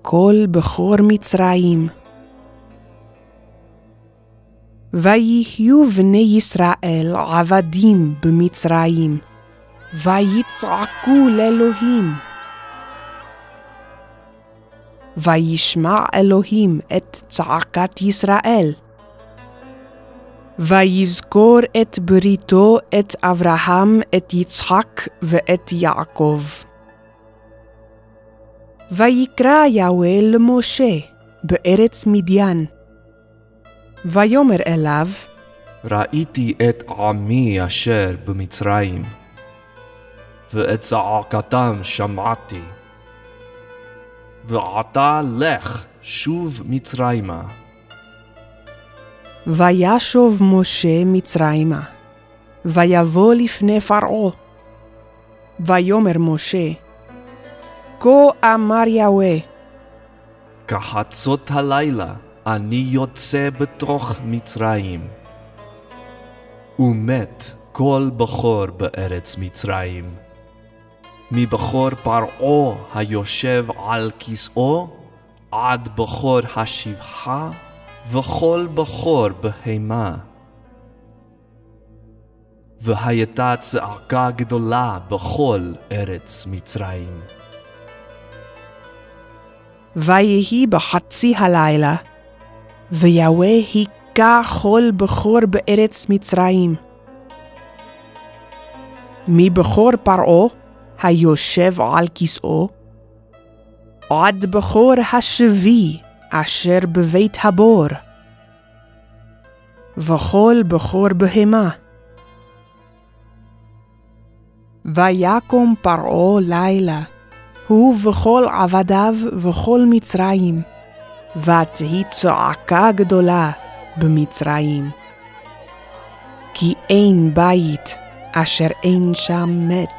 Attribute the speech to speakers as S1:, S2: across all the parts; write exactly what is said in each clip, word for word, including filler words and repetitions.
S1: כל בכור מצרים. ויהיו בני ישראל עבדים במצרים, ויצעקו לאלוהים. וישמע אלוהים את צעקת ישראל. ויזכור את בריתו את אברהם, את יצחק ואת יעקב. ויקרא יהוה למשה בארץ מדיין. ויאמר אליו,
S2: ראיתי את עמי אשר במצרים, ואת צעקתם שמעתי. ועתה לך שוב מצרימה.
S1: וישוב משה מצרימה, ויבוא לפני פרעה. ויאמר משה, כה אמר יהוה,
S2: כחצות הלילה אני יוצא בתוך מצרים, ומת כל בכור בארץ מצרים, מבכור פרעה היושב על כיסאו, עד בכור השפחה, וכל בכור בהמה. והייתה צעקה גדולה בכל ארץ מצרים.
S1: ויהי בחצי הלילה, ויהוה היכה כל בכור בארץ מצרים, מבכור פרעה היושב על כיסאו, עד בכור השבי אשר בבית הבור, וכל בכור בהמה. ויקום פרעה לילה, הוא וכל עבדיו וכל מצרים, ותהי צעקה גדולה במצרים, כי אין בית אשר אין שם מת.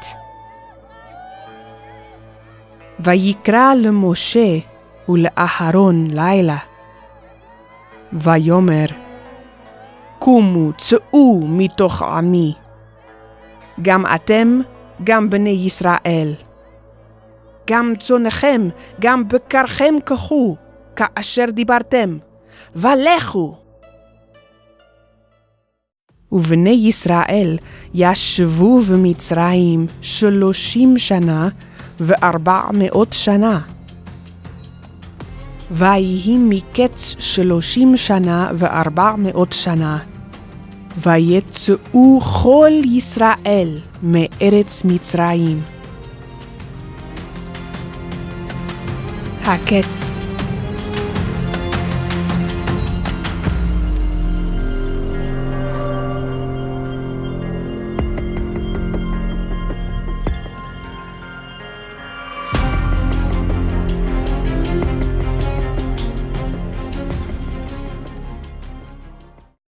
S1: ויקרא למשה ולאהרון לילה, ויאמר, קומו צאו מתוך עמי, גם אתם, גם בני ישראל, גם צונכם, גם בקרכם קחו, כאשר דיברתם, ולכו. ובני ישראל ישבו במצרים שלושים שנה וארבע מאות שנה. ויהי מקץ שלושים שנה וארבע מאות שנה, ויצאו כל ישראל מארץ מצרים. הקץ.